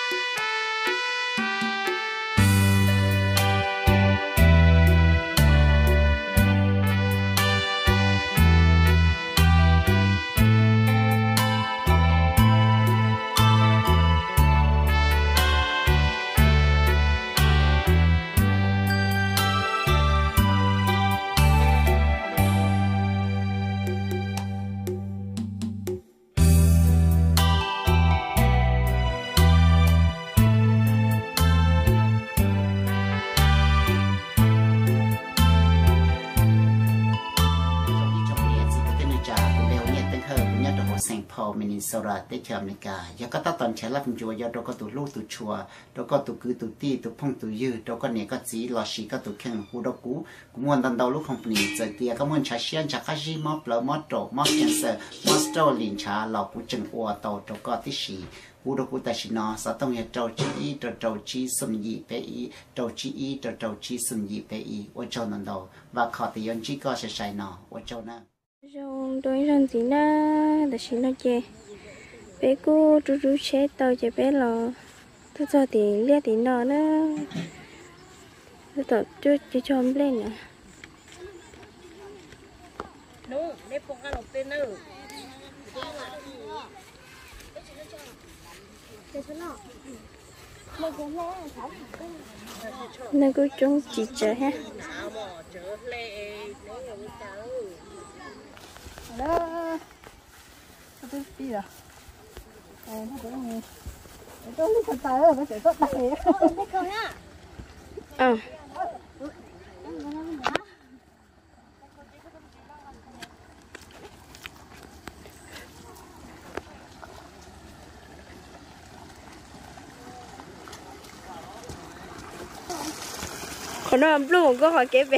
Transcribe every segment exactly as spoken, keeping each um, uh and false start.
Minnesota ได้เชื่อเมกายังก็ตอนเช้ารับจัวยาเราก็ตัวลูกตัวชัวเราก็ตัวคือตัวตีตัวพงตัวยืดเราก็เนี่ยก็จีลอชีก็ตัวแข็งหูเรากูกูมวนตันดาวลูกของปนีเจอเตียก็มวนชาเชียนชาคาจีมอปลมอโตมอแคนเซอร์มอสโตลินชาเรากูจึงอัวโตเราก็ที่ชีหูเรากูแต่ชินอสต้องเหตุเจ้าจีอีตัวเจ้าจีสมยีเปอีเจ้าจีอีตัวเจ้าจีสมยีเปอีว่าเจ้านันดาวว่าขอตียันจีก็ใช้ใช้นอว่าเจ้านะ trong tôi rằng gì na là xin nó chê bé cô chú chú chế tao chế bé lò tôi cho thì lia thì nó nữa tôi tập chú chú cho ông lên nè đúng để phong cái lộc tên nữa nó cứ trông chỉ chờ ha đó tôi đi rồi ờ nó cũng nghe tôi đi thật tài rồi nó sẽ tốt tài biết không nhá ờ còn nó luôn có hỏi kế về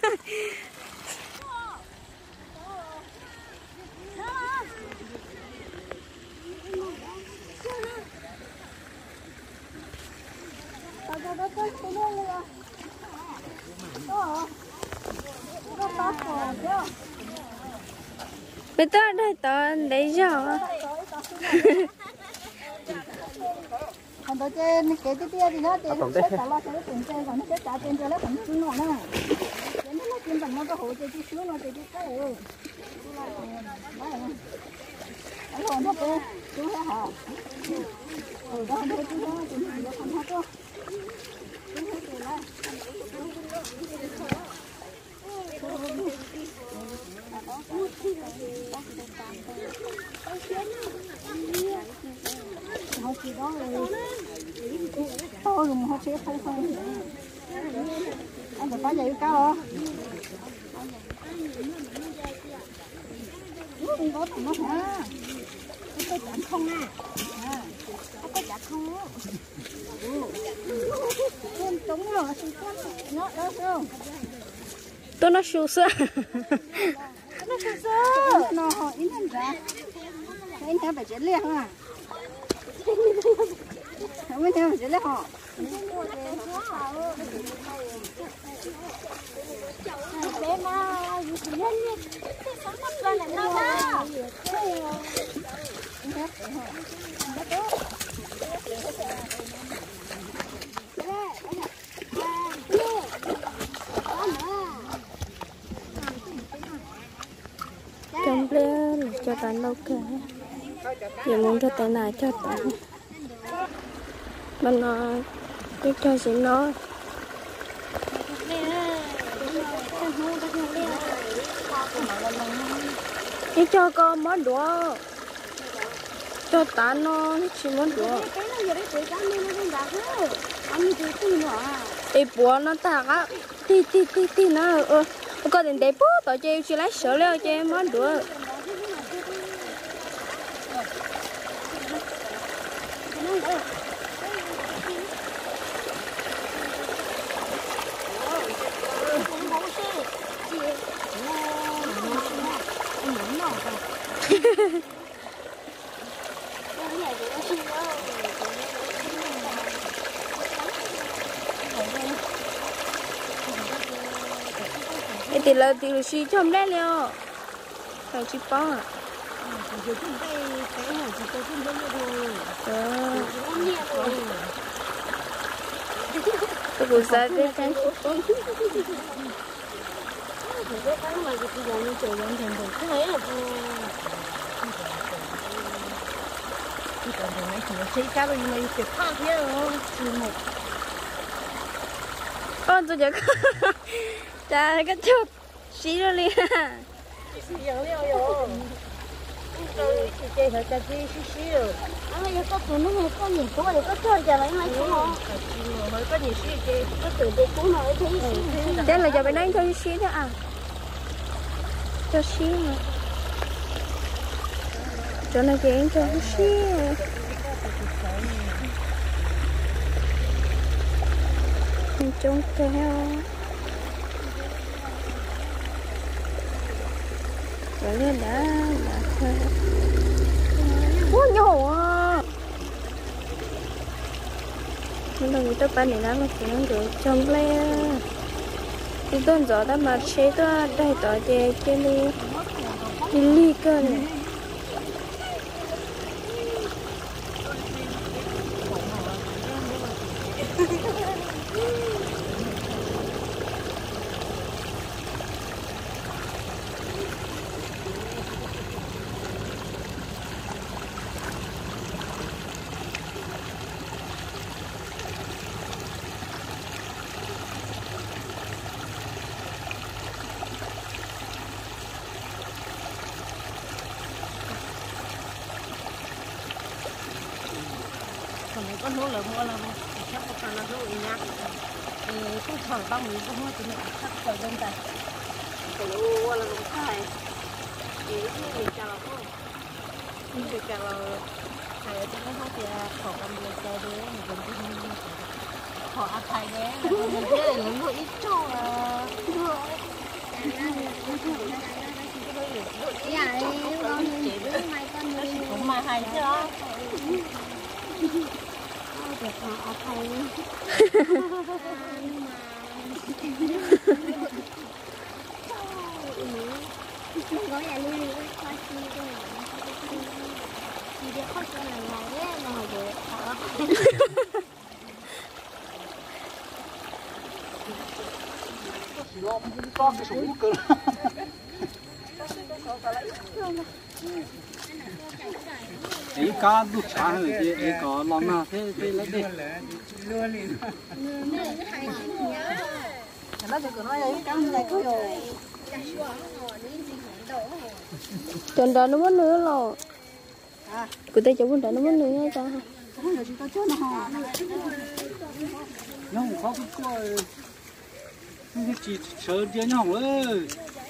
bây giờ đây tao lấy cho còn tôi chơi cái cái tia thì nó tiền sẽ trả lại cái tiền chơi còn nó sẽ trả tiền cho nó còn chưa nọ nữa cái nó tiền bằng nó có hỗ trợ chút xíu nó thì cái ừ đấy rồi nó cứ cứ thế hả ừ đó nó cứ nó tiền gì nó không hết đâu cứ thế tiền này họ chỉ đó rồi to rồi mà họ sẽ không không anh phải phá dậy cao hả không có thằng nó hả có chặt không à có chặt không á trúng rồi nó đó không tôi nó sưu sơ nó sưu sơ nó họ in hình ra in theo phải chết liền à không biết theo phải chết liền họ bé mà gì thì lên đi sống mất lên là nó đó trong lên cho tàn đâu cả giờ muốn cho tàn này cho tàn mình nói cái cho chị nói cái cho con món đũa cho tàn nó chỉ món đũa cái bùa nó tạc á tí tí tí tí nó ờ có đến đấy bố tao chơi chỉ lấy sữa leo chơi món đũa thì là thì là suy chôm đấy liệu phải chịu bao à tôi cũng sợ cái cái cái cái mà cái cái giống như trời giống thành thành cái ấy là cái cái này thì nó xây ra rồi mà cái phát thế rồi chỉ một con tôi chắc cha cái chút xí rồi liền xí giống như rồi tôi chỉ chơi thôi chơi xí xí rồi anh ấy có tụi nó hay có nhiều có nhiều có chơi chơi lại này không mới có nhiều xí chơi có tụi tôi cũng nói thấy thế là giờ bên đây cho xí nữa à cho xí mà cho nó dễ cho xí mình trông theo rồi lên đã đã thôi quá nhỏ à nhưng mà người ta bán này nó chỉ nó được trồng lên thì tôi giờ đã mà chế tôi đây tỏi để cái ly đi ly cơ này con hố là mua là chắc có khả năng hố ý nhá không thở băng mình không hố thì mình chắc thở đơn giản cái lúa là lúa khai thì mình chào là không mình chào là thầy ở trong hố thì họ còn được chơi đấy mình cũng không họ ăn thầy đấy mình thế là lúa ít cho là dạ con chỉ biết mai con cũng mai hay chứ đó được họ thầy gói là nuôi cái khoai chi cái này thì để khoai chi này này á mà để họ con cái súng cơ ấy cá đút chả rồi chứ ấy có lon nào thế thế lấy đi nó chỉ có nói ấy trong này có rồi chọn đó nó mất nữa rồi của tay cháu đó nó mất nữa cho nó không có cái coi cái chỉ sợ dia nhau ơi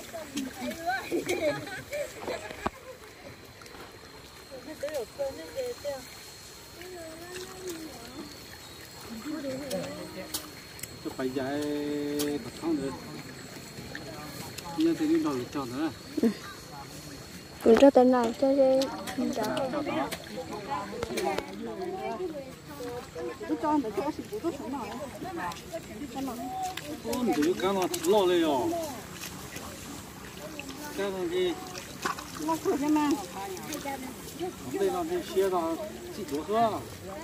tôi phải dạy bật thang được nhưng thì đi đâu được chọn nữa mình cho tên nào cho cái mình cho cái con để cho sự bố tốt sống nào con thì cái nó lo lên rồi cái nó đi lo khổ cho mang đây là đi xe là chỉ có thôi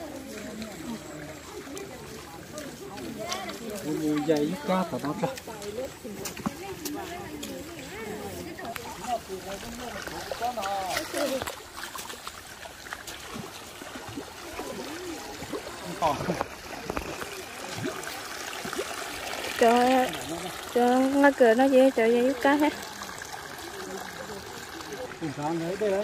mùi dày cá thật nó cho cho cho ngã cửa nó dễ cho dễ cá hết sáng đấy đây đấy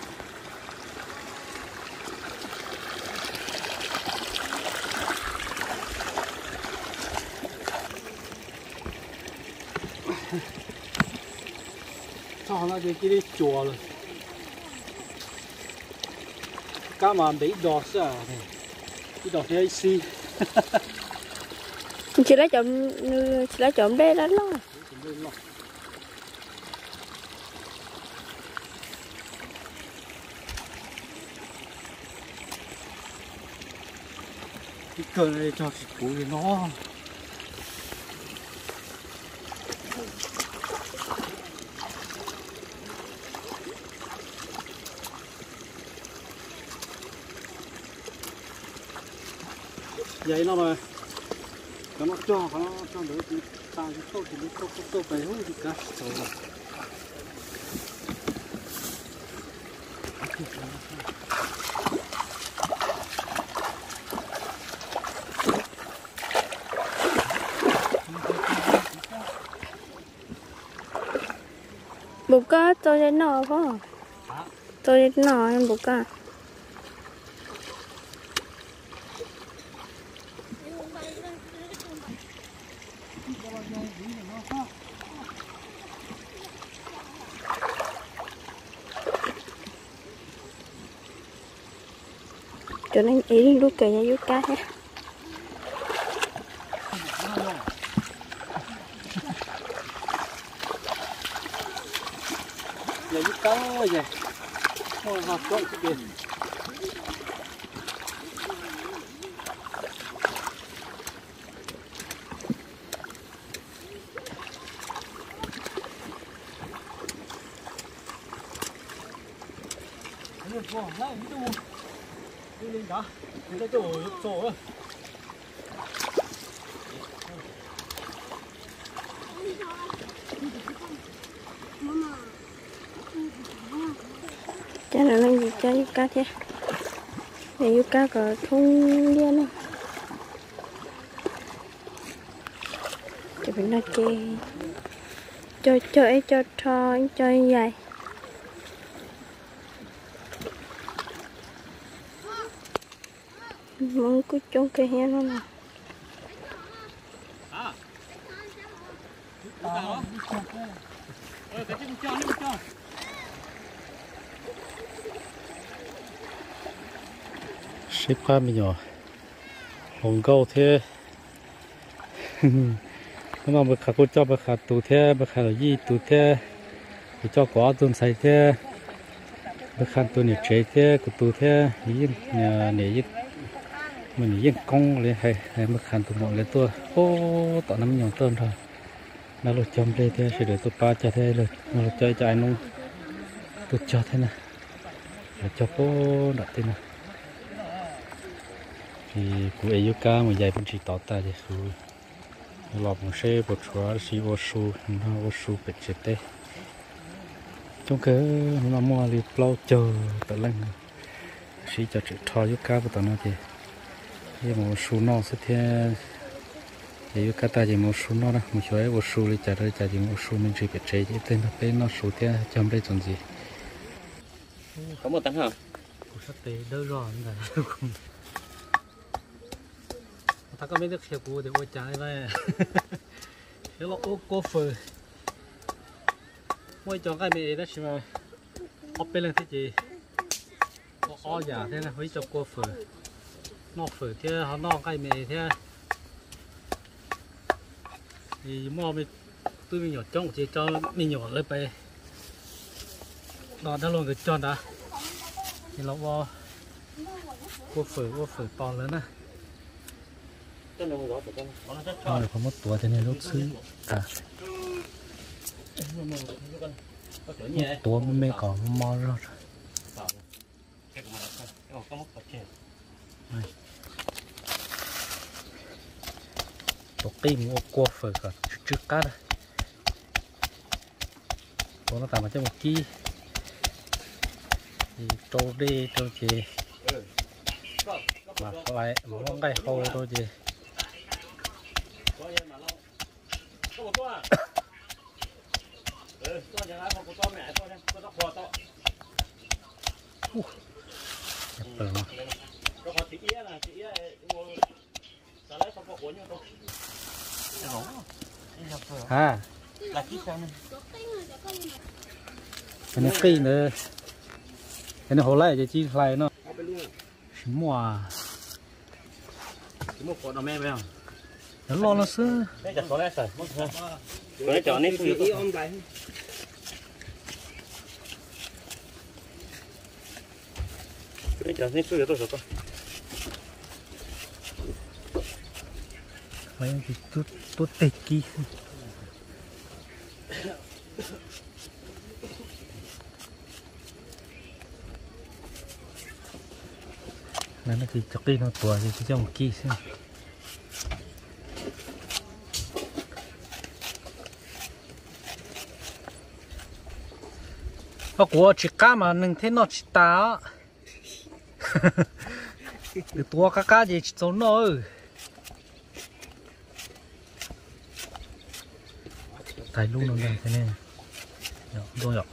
sao nó đi cái chùa rồi cá mà bị đỏ sao cái đỏ thế xí chỉ lấy chậm chỉ lấy chậm đây đó lo cái cờ này cho củ thì nó vậy nó mà nó cho nó cho đỡ thì ta cái sâu thì nó sâu sâuไปหูgì cả sâu buka tôi đến nọ không tôi đến nọ em buka cho nên ý lúc kể cho cá nhé giờ giúp cá vậy thôi học con cái gì lại đi đâu đi lên đó đi lên chỗ chỗ cho nó lên gì cho cá thế để cá có thun liên không cho bên nó kê cho cho ấy cho cho cho dài mong cứ trông cái heo nó nè xếp qua mình nhỏ hồng câu thế nó mà khá cô cho bà khá tù thế bà khá là gì tù thế thì cho có tôm xay thế bà khá tù này chế thế của tù thế ý nhà này mình yên công lên hay hay mà khăn tụi mọi lên tôi ô tao nắm nhọn tôm thôi nó lột chôm đây thế sẽ để tôi pa cho thế rồi nó lột chơi cho anh luôn tôi cho thế này để cho cô đặt thế này thì cụ ấy cá mà dài vẫn chỉ tỏ ta thì rồi lọp một xe một số xí ô su nó ô su bị chết đấy trong cái nó mua thì lâu chờ tự lên xí cho chuyện thò với cá của tao nó thì cái một số nó sẽ theo thì cái ta chỉ một số nó đó một số ấy một số đi trả đây trả chỉ một số mình chỉ biết chơi chứ tên nó tên nó số theo trong đây còn gì có một tấn hả? Củ sắt tế đỡ rồi này ta có mấy nước xe cũ thì ôi trái vậy thế là ô cô phơi mỗi cho cái mẹ đó xem mà ốp bên lên thế gì o giả thế này với cho cô phơi nó phơi thế họ nó cái mẹ thế thì mua mình tôi mình nhỏ trong chỉ cho mình nhỏ lênไปđó đã luôn cái tròn đã thì nó vào cô phơi cô phơi to lớn nè rồi có một tuổi thế này lúc xứ à một tuổi mới mới có mò rồi tổ kim mua cua phở cả trước cá đây tổ nó tạm ở trong một chi thì trâu đi trâu chị mà lại món cái khô thôi chị à cái này cây nữa cái này hồ lại thì chi lại nó mùa một con mẹ phải không? nó lo nó xưa Đây là có lẽ rồi, cái chó này thì đi ôm lại. Cái chó này cứ tôi rồi. mấy thì tốt tốt tệ kia nên nó thì cho cái nó tuổi thì cho một kia xem có của chỉ cá mà nâng thế nó chỉ tá được tua cá cá gì chỉ trốn thôi tay luôn nó đây thế này rồi rồi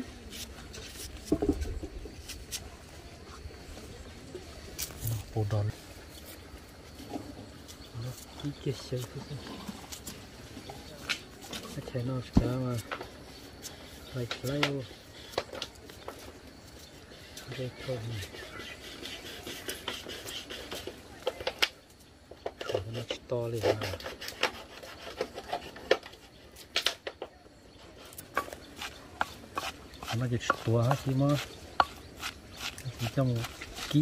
bộ đòn cái kia sấy cái thế nó sẽ mà lại lấy vô đây thôi nó to lên mà nó chỉ tua hết chứ mà chỉ trong kỹ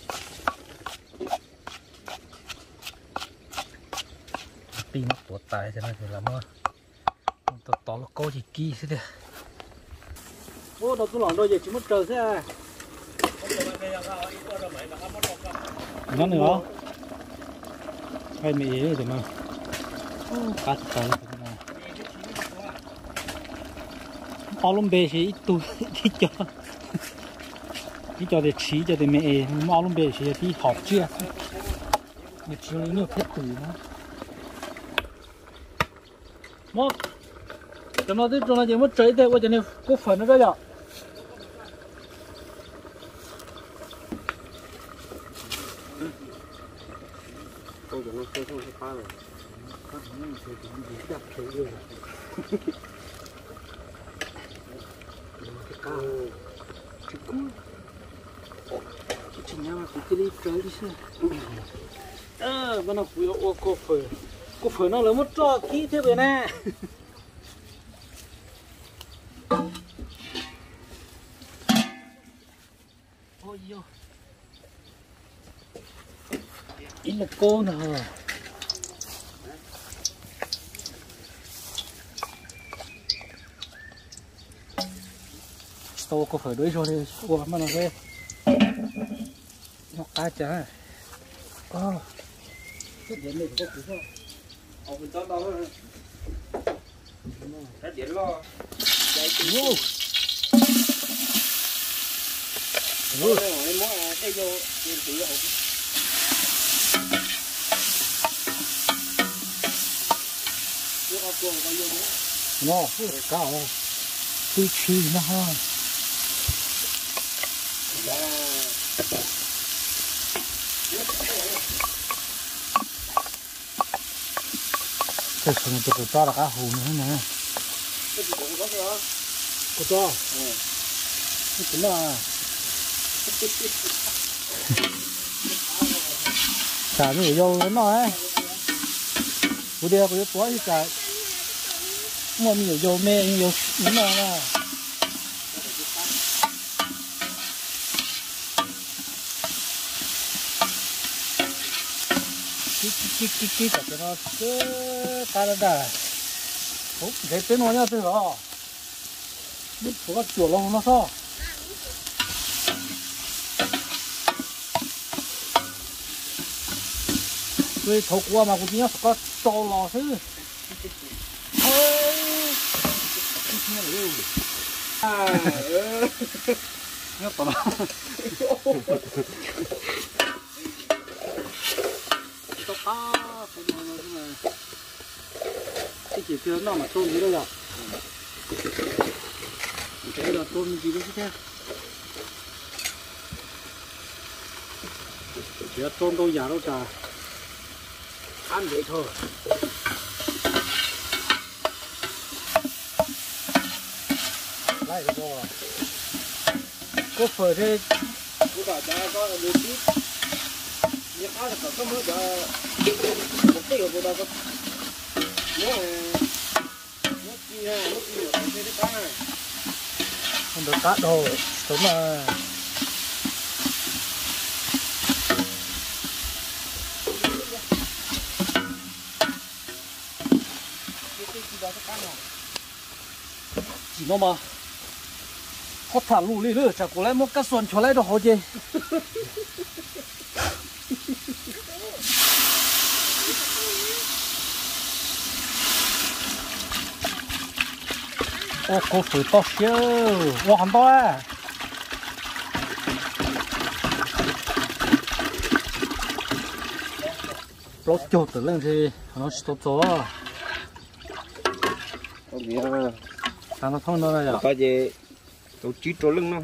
tim nó tuột tài thế này thì làm mà to to nó có gì kỹ thế đấy ô đâu tôi lòng đâu giờ chỉ mất trời thế à nó nữa hay mì ấy rồi mà cá to bao lông bể thì ít tuổi ít cho ít cho để chỉ cho để mẹ bao lông bể thì đi học chưa một chiều nữa hết tuổi nó một cho nó tới cho nó chỉ mất trời thế, cho nên có phần nó đó rồi tôi cho nó chơi không có phá rồi có thể nó chơi cũng bị đập chơi rồi chỉ cũng chỉ nhau mà cái đi chơi đi xem ờ bên nào phụ ô cô phở cô phở nó là một trò kỹ thế vậy nè ôi yo ít là cô nào tô có phải đối rồi đi qua mà nó về nó cá chả có cái điện này có cái ông mình cho đâu cái điện lo dây vô vô rồi mua cái vô điện tử hộp vô áp qua bao nhiêu nữa nó cao tùy chi nó ha cái phần tôi cho là cá hù nữa nè cô cho cái gì là cả người vô nó nói cô đi cô đi quá thì cả mua nhiều vô mê nhiều những nào là cái cái cái cái cái cái nó cứ ta ra ra ốp cái tên nó nhá tên đó biết có chuột lông nó sao cái thầu qua mà cũng nhớ có to lò chứ à nhớ tao to to cái chỉ tiêu nó mà tôm gì đâu rồi cái là tôm gì đó chứ chỉ là tôm đâu giả đâu trà ăn vậy thôi lại rồi có phở thế có cả cha có là được chứ nhưng ăn là có mới giờ một cái ở đó có nhớ nhớ chi ha nhớ chi ở đây đấy ta không được cắt đâu đúng mà chỉ nó mà có thả lù đi nữa chả có lẽ một cái xuân cho lấy được hồ gì ô cô phử to xíu ô hòn to à lót chốt từ lên thì nó sẽ to to không biết à ta nó thông nó là có gì tổ chức trốn lưng nó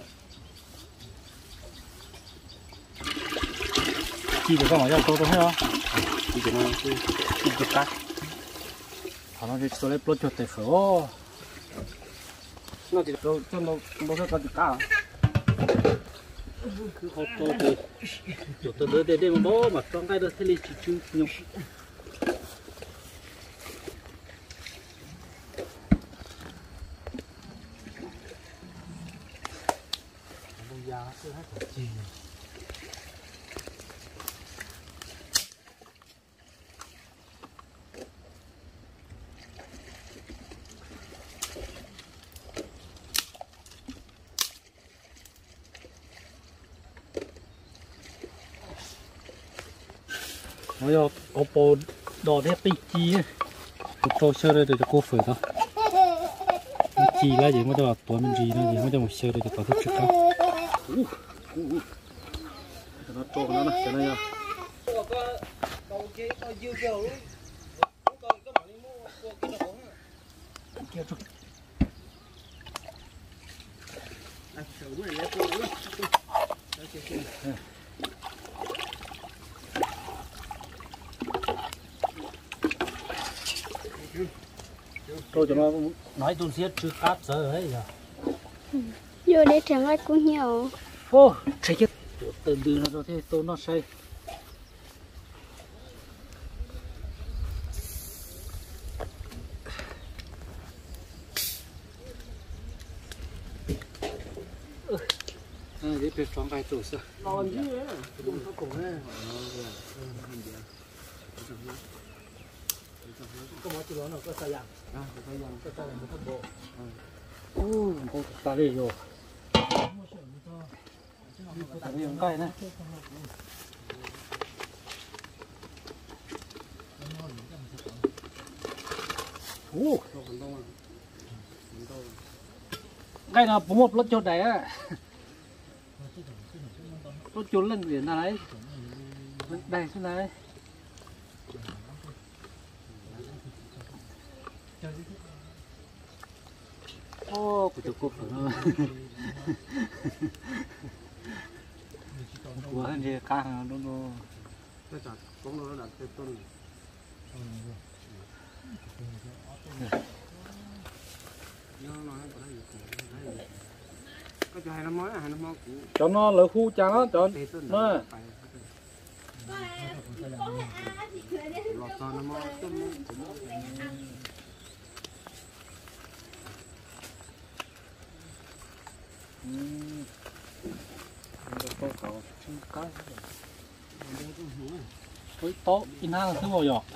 chỉ được con mà cho tôi tôi thấy không chỉ cho nó chỉ cho cắt nó chỉ tôi lấy lót chốt từ phở ô nó chỉ cho cho nó nó sẽ có được cả cứ hot to thì chốt từ đây đây mà bố mà trong cái đó thế li chỉ chú nhung bây giờ oppo đỏ đẹp tí chi tôi chơi đây để cho cô phở đó chi là gì mà cho tuổi mình gì nó gì mà cho một chơi đây cho tao thích chút đó nó trộn nó nè cho nó nha kia chút tôi cho nó nói tuần xiết chưa cáp giờ ấy giờ vô để chẳng ai cũng nhiều ô thấy chết từ từ nó rồi thế tôi nó say à để việc trong cái tổ sao còn gì nữa cũng có cổ này có mấy chỗ nó có sai dạng à có sai dạng có sai dạng một cái bộ ô có ta đi rồi ta đi cái này ô cái nào có một lót chốt này á lót chốt lên biển này đây xuống đây ô của tôi cúp rồi của anh gì cá nó nó cái chặt cũng nó đặt cái tôn có cho hai năm mới hai năm mới cho nó lỡ khu cha nó cho nó lọt cho nó mới với to in hàng thứ bao giờ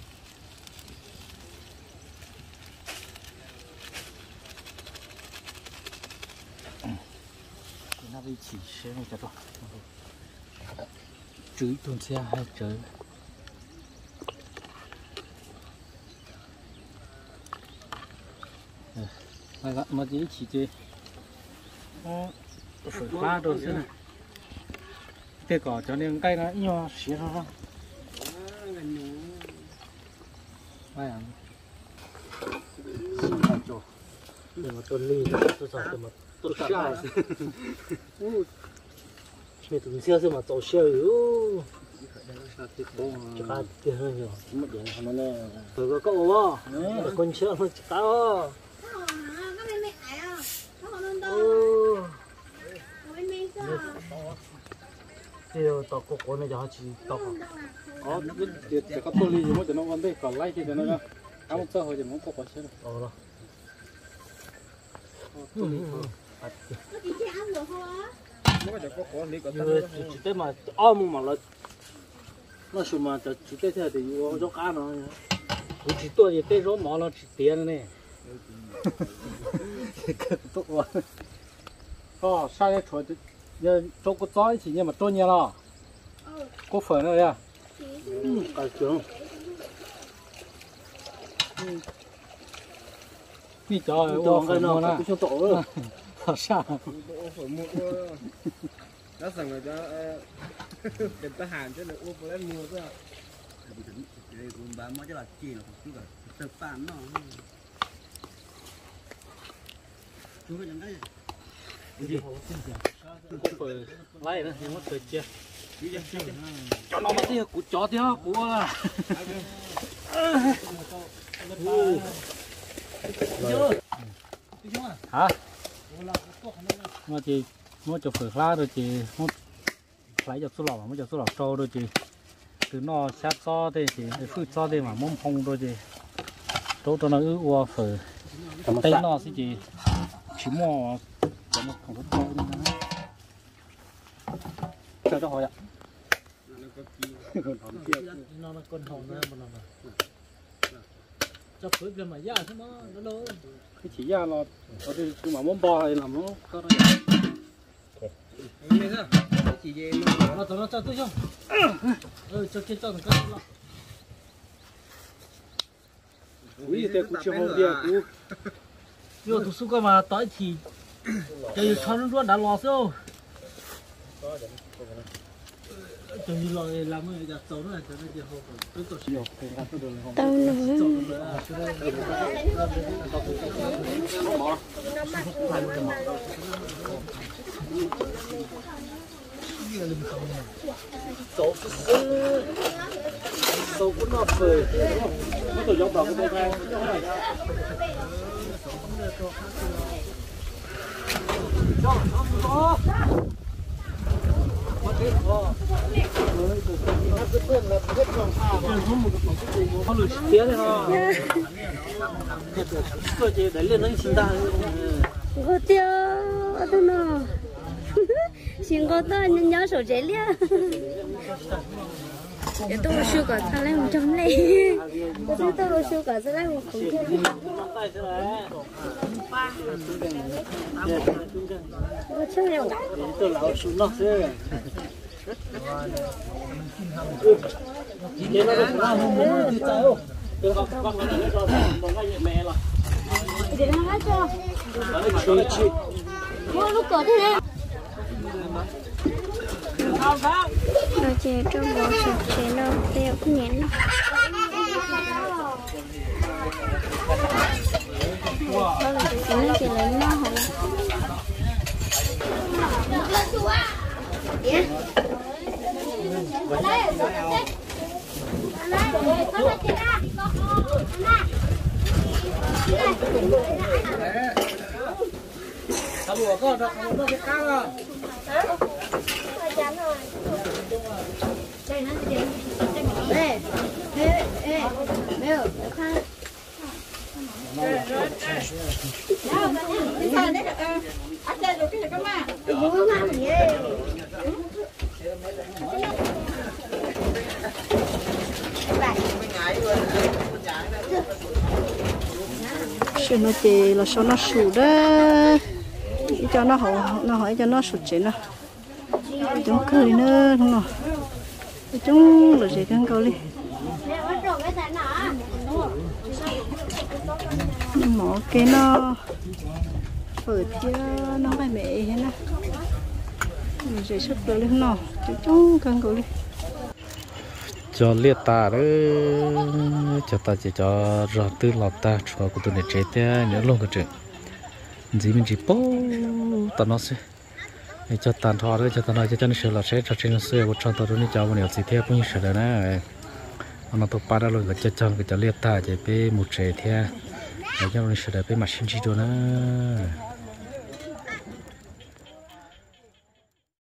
nó đi chỉ xe này cho tôi chửi tuần xe hay chửi này gặp mà chỉ chỉ chơi phải ba đồ thế này thế cỏ cho nên cây nó nhỏ xíu thôi vậy à để mà tuần ly tôi sợ để mà tôi sợ mẹ tuần xe xem mà tổ xe yếu cho ba tiền hơn nhiều mất điện không nó rồi có câu mà con xe nó cao điều tàu cổ cổ này giờ chỉ tàu có cái cái có tôi đi mới cho nó vấn đề còn lại thì cho nó áo một sợi thì nó có có xe rồi đó chỉ tới mà ôm mà là nó sụp mà chỉ tới thế thì có cá nó chỉ tôi thì tới rốt mỏ nó chỉ tiền này cái tốt quá có sai cái chuột giờ cho có gió thì nhưng mà cho nhiều lo có phở nữa à cả trường mi cho tổ cái mua nó na cái cho tổ rồi thật sao phải mua đãสั่งrồi choเป็นทหารchứ là uống lên mua thôi đây cũng bán mấy cái là chi là chú cả tập phản nó chú cái cái gì cũng phải lấy nữa thì mất thời chia cho nó mà tí của chó tí của hả mà chị mua cho phở lá rồi chị mua lấy cho số lọ mà mua cho số lọ trâu rồi chị từ nó sát so đây chị phơi so đây mà mông phong rồi chị trâu cho nó ứ qua phở tay nó thì chị chỉ mua cho nó không có trâu nữa cho cho họ ạ nó là con hồng nữa mà nó cho phơi cái mà giá thế nó nó đâu cái chỉ ra là ở đây cứ mà mông bò hay làm nó có đó nghe chưa chỉ về nó nó cho tôi không ừ cho cho cho thằng con nó ui thế cũng chưa hông đi cũng vô tụi suka mà tới thì chơi thon luôn đã lo sao chơi lo làm cái giờ tối này chơi cái hồ tôi tổ chức tao nữa tổ tổ cũng nó phơi nó tổ giống bảo cái nàyเขาหลุดเสียเลยเนาะก็จะได้เล่นนั่งชินได้ có tiêu tôi nó xin có tôi nhớ nhớ sổ chế lia để tôi siêu cả thằng này một trăm này tôi thấy tôi siêu cả thằng này một khủng khiếp tôi chưa hiểu tôi lão xuống nó thế chỉ nó cũng là muốn muốn đi chơi không tôi học con nó để cho nó ngay mẹ rồi để nó hát cho mua lúc cỡ thế này nó chế trong bộ sụp chế nó tiêu cũng nhẹ nó nó chỉ lấy nó hả thằng bùa con thằng nó cái cao à chán rồi đây nó gì đây ê ê mèo khai sự nó chỉ là số nó sụt đó cho nó hỏi nó hỏi cho nó sụt chỉ nó chúng cười nữa không nào chúng là gì căn cầu đi mỏ cái nó phở chia nó phải mẹ hết nè mình sẽ sức rồi lên nào chúng căn cầu đi cho liệt ta đó cho ta chỉ cho rõ tư lọt ta cho của tôi này chế thế nhớ luôn cái chuyện gì mình chỉ bố ta nó sẽ cho tàn thọ đó cho ta nói cho cho nó sửa là sẽ cho trên nó sửa một trong tao đó nó cho một điều gì thế cũng như sửa đấy nè nó tôi bắt ra rồi là cho trong cái cho liệt ta chỉ bé một chế thế để cho nó sửa để bé mặt xin chi đồ nữa